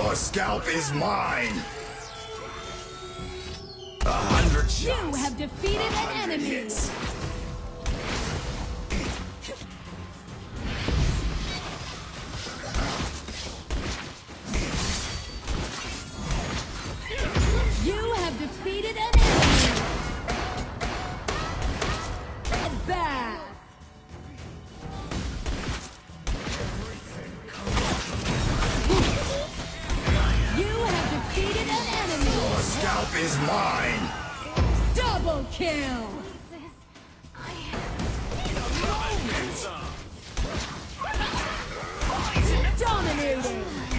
Your scalp is mine! 100 shots! You have defeated an enemy! Hits. You have defeated an enemy! Back! You have defeated an enemy! Your scalp is mine! Double kill! Dominating!